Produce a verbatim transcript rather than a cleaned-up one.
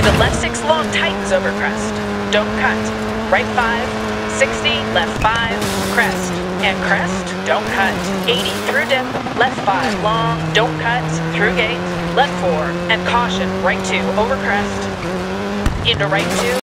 Into left six long tightens over crest. Don't cut. Right five, sixty, left five, crest. And crest, don't cut. eighty through dip, left five long, don't cut, through gate, left four, and caution, right two over crest. Into right two.